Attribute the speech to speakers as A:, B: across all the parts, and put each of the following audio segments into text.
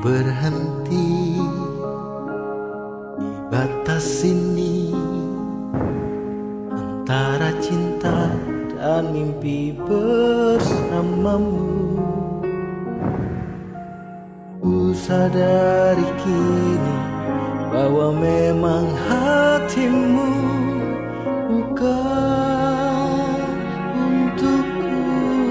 A: berhenti di batas ini antara cinta dan mimpi bersamamu. Ku sadari kini bahwa memang hatimu bukan untukku.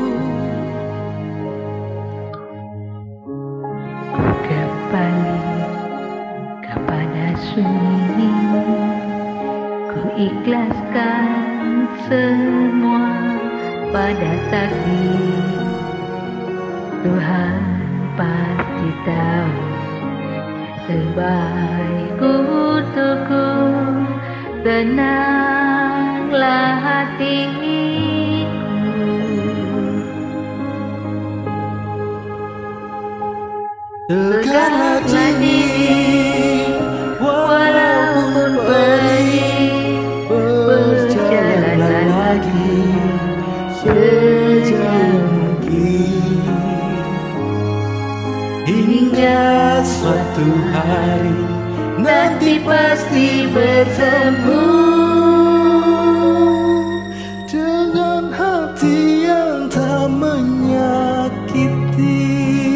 B: Ku kembali kepada sunyi, ku ikhlaskan semua pada takdir. Tuhan pasti tahu yang terbaik untukku. Tenanglah hatiku,
A: tegaklah diri walaupun perih, berjalanlah lagi sejauh mungkin, hingga suatu hari nanti pasti bertemu dengan hati yang tak menyakiti.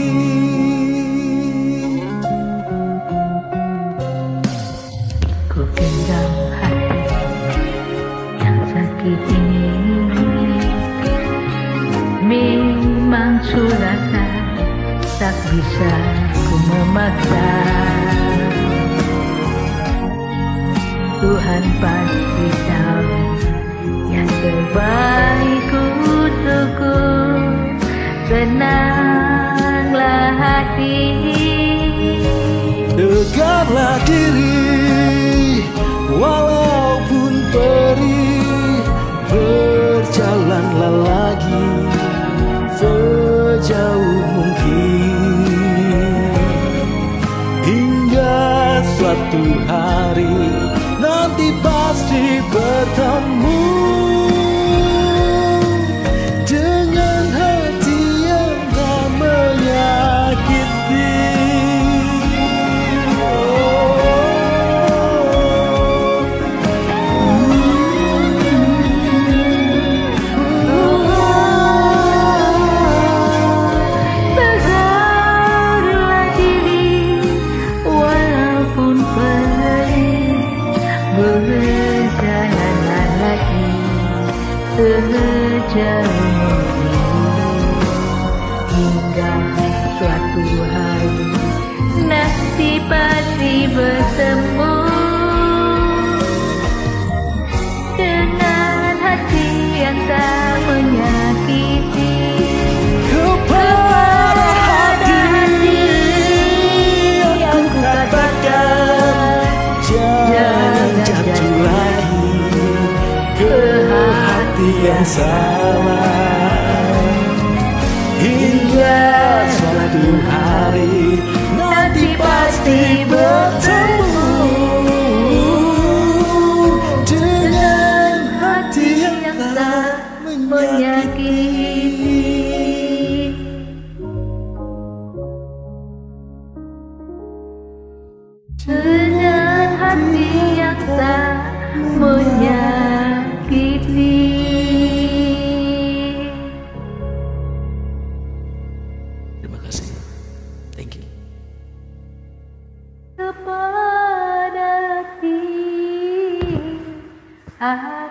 B: ku genggam hati yang sakit ini. Memang suratan tak bisa ku memaksa. Tuhan pasti tahu yang terbaik untukku. Tenanglah hati,
A: tegaklah diri walaupun perih, berjalanlah lagi sejauh mungkin, hingga suatu hari nanti pasti bertemu dengan hati yang tak menyakiti.
B: tegaklah diri walaupun perih, berjalanlah lagi sejauh mungkin, hingga suatu hari nanti pasti bertemu dengan hati yang tak menyakiti.
A: Kepada hati yang ku katakan, jangan jatuh lagi ke hati yang salah, hingga suatu hari nanti pasti bertemu dengan hati yang tak menyakiti.
B: Dengan hati yang tak menyakiti.
A: Terima kasih. Thank you.
B: Kepada hati